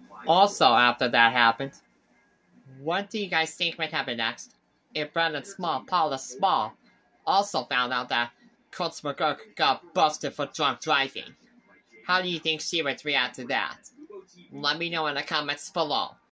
Also, after that happened, what do you guys think might happen next? If Brendon Small, Paula Small, also found out that Coach McGuirk got busted for drunk driving, how do you think she would react to that? Let me know in the comments below.